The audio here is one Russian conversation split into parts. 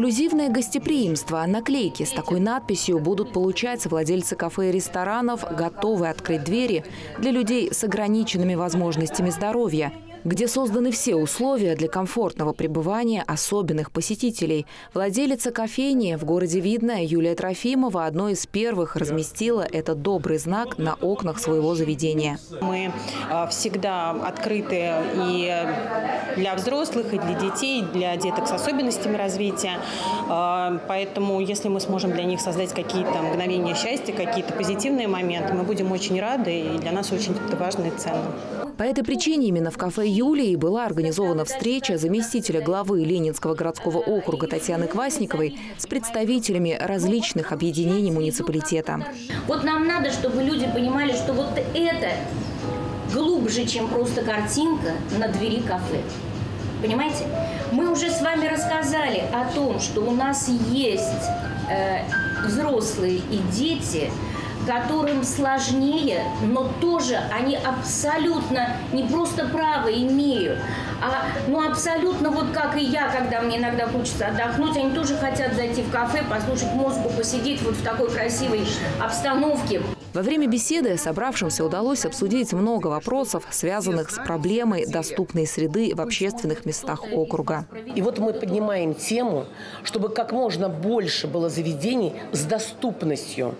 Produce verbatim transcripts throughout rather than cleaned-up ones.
Инклюзивное гостеприимство. Наклейки с такой надписью будут получать владельцы кафе и ресторанов, готовые открыть двери для людей с ограниченными возможностями здоровья, где созданы все условия для комфортного пребывания особенных посетителей. Владелица кофейни в городе Видное Юлия Трофимова одной из первых разместила этот добрый знак на окнах своего заведения. Мы всегда открыты и для взрослых, и для детей, и для деток с особенностями развития. Поэтому, если мы сможем для них создать какие-то мгновения счастья, какие-то позитивные моменты, мы будем очень рады, и для нас очень это важно и ценно. По этой причине именно в кафе Юлии была организована встреча заместителя главы Ленинского городского округа Татьяны Квасниковой с представителями различных объединений муниципалитета. Вот нам надо, чтобы люди понимали, что вот это глубже, чем просто картинка на двери кафе. Понимаете? Мы уже с вами рассказали о том, что у нас есть э, взрослые и дети, которым сложнее, но тоже они абсолютно не просто право имеют, а ну, абсолютно вот как и я, когда мне иногда хочется отдохнуть, они тоже хотят зайти в кафе, послушать музыку, посидеть вот в такой красивой обстановке. Во время беседы собравшимся удалось обсудить много вопросов, связанных с проблемой доступной среды в общественных местах округа. И вот мы поднимаем тему, чтобы как можно больше было заведений с доступностью.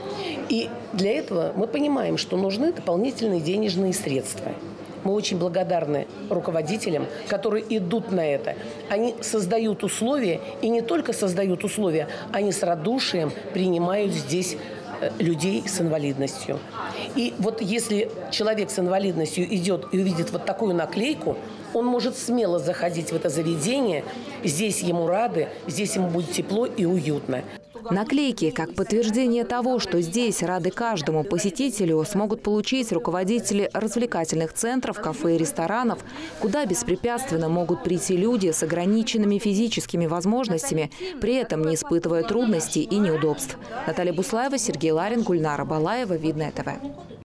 И для этого мы понимаем, что нужны дополнительные денежные средства. Мы очень благодарны руководителям, которые идут на это. Они создают условия, и не только создают условия, они с радушием принимают здесь людей с инвалидностью. И вот если человек с инвалидностью идет и увидит вот такую наклейку, он может смело заходить в это заведение, здесь ему рады, здесь ему будет тепло и уютно. Наклейки, как подтверждение того, что здесь рады каждому посетителю, смогут получить руководители развлекательных центров, кафе и ресторанов, куда беспрепятственно могут прийти люди с ограниченными физическими возможностями, при этом не испытывая трудностей и неудобств. Наталья Буслаева, Сергей Ларин, Гульнара Балаева, Видное ТВ.